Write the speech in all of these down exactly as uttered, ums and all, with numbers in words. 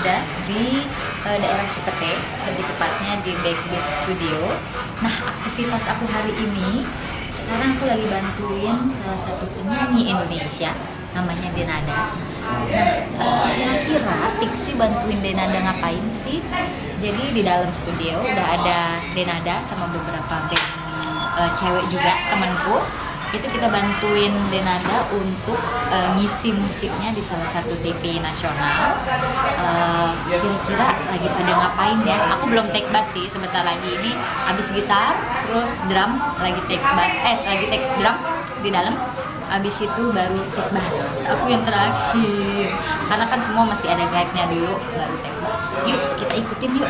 berada di uh, daerah Cipete, lebih tepatnya di Backbeat Studio. Nah, aktivitas aku hari ini, sekarang aku lagi bantuin salah satu penyanyi Indonesia, namanya Denada. Nah, uh, kira-kira Tiksi bantuin Denada ngapain sih? Jadi di dalam studio udah ada Denada sama beberapa band uh, cewek juga, temenku. Itu kita bantuin Denada untuk uh, ngisi musiknya di salah satu T V nasional. Uh, kira-kira lagi pada ngapain ya? Aku belum take bass sih, sebentar lagi ini habis gitar, terus drum, lagi take bass, eh lagi take drum di dalam. Habis itu baru take bass. Aku yang terakhir. Karena kan semua masih ada guide-nya dulu, baru take bass. Yuk kita ikutin yuk.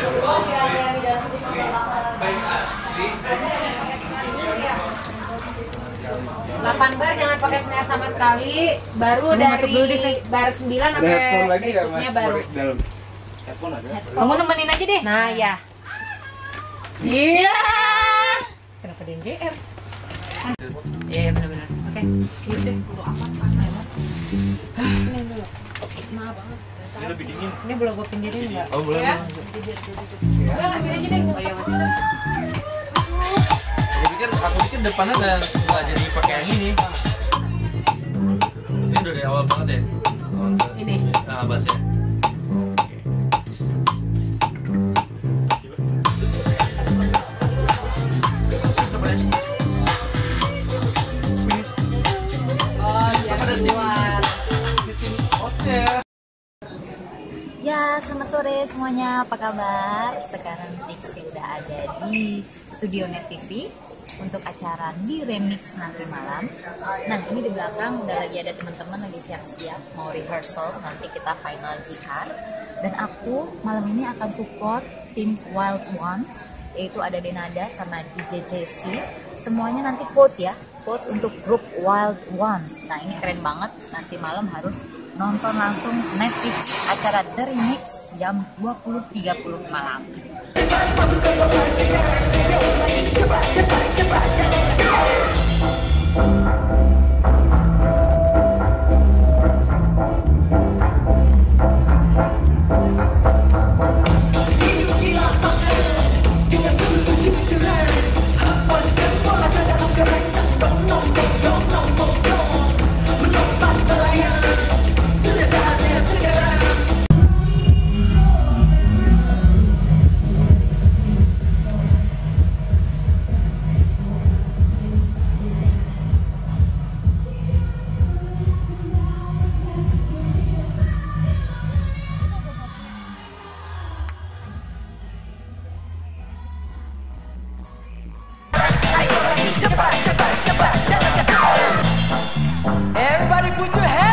delapan bar jangan pakai snare sama sekali, baru dari masuk dulu di bar sembilan sampai headphone lagi ya Mas, baru. dalam headphone ada. Kamu nemenin aja deh. Nah, ya. Iya. Yeah. Kenapa dia G R? Iya, yeah, benar-benar. Oke, okay. Yuk deh. Ini dulu. Maaf banget. Ini lebih dingin. Ini boleh gue pinggirin enggak? Oh, boleh. Ya. Udah kasih aja deh. Oh, iya, Mas. Aku pikir, aku pikir depannya udah nggak jadi pakai yang ini. Ini udah dari awal banget ya. Oh, ini. Nah, bassnya. Oh iya, keluar. Oke. Ya, selamat sore semuanya, apa kabar? Sekarang Tiksi udah ada di Studio Net T V untuk acara di remix nanti malam. Nah, ini di belakang udah lagi ada teman-teman lagi siap-siap mau rehearsal, nanti kita final jihad. Dan aku malam ini akan support tim Wild Ones, yaitu ada Denada sama D J Jesse. Semuanya nanti vote ya, vote untuk grup Wild Ones. Nah, ini keren banget, nanti malam harus nonton langsung Net T V acara The Remix jam dua puluh tiga puluh malam. Everybody put your hands